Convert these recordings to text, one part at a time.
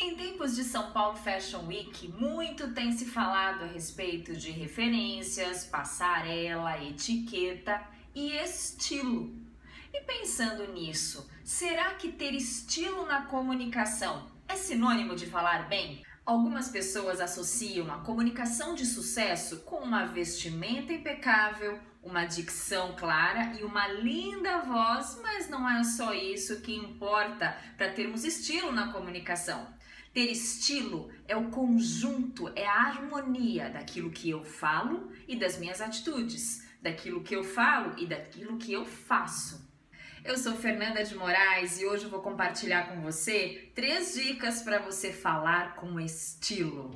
Em tempos de São Paulo Fashion Week, muito tem se falado a respeito de referências, passarela, etiqueta e estilo. E pensando nisso, será que ter estilo na comunicação é sinônimo de falar bem? Algumas pessoas associam a comunicação de sucesso com uma vestimenta impecável, uma dicção clara e uma linda voz, mas não é só isso que importa para termos estilo na comunicação. Ter estilo é o conjunto, é a harmonia daquilo que eu falo e das minhas atitudes, daquilo que eu falo e daquilo que eu faço. Eu sou Fernanda de Moraes e hoje eu vou compartilhar com você 3 dicas para você falar com estilo.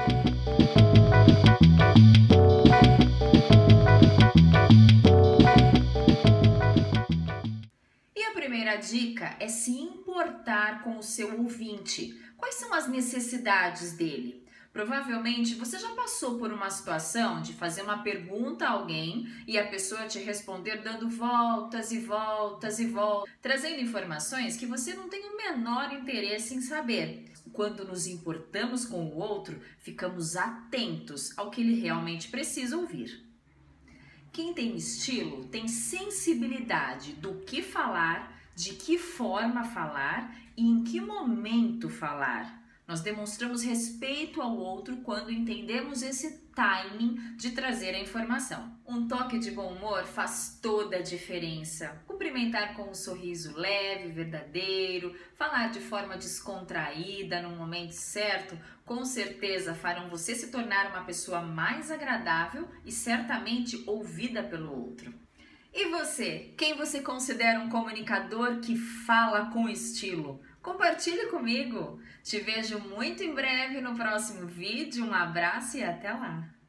E a primeira dica é se importar com o seu ouvinte. Quais são as necessidades dele? Provavelmente você já passou por uma situação de fazer uma pergunta a alguém e a pessoa te responder dando voltas e voltas e voltas, trazendo informações que você não tem o menor interesse em saber. Quando nos importamos com o outro, ficamos atentos ao que ele realmente precisa ouvir. Quem tem estilo tem sensibilidade do que falar, de que forma falar e em que momento falar. Nós demonstramos respeito ao outro quando entendemos esse timing de trazer a informação. Um toque de bom humor faz toda a diferença. Cumprimentar com um sorriso leve, verdadeiro, falar de forma descontraída no momento certo, com certeza farão você se tornar uma pessoa mais agradável e certamente ouvida pelo outro. E você? Quem você considera um comunicador que fala com estilo? Compartilhe comigo! Te vejo muito em breve no próximo vídeo. Um abraço e até lá!